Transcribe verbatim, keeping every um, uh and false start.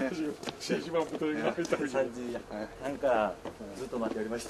一番太いが入った時さんじなんかずっと待っておりました。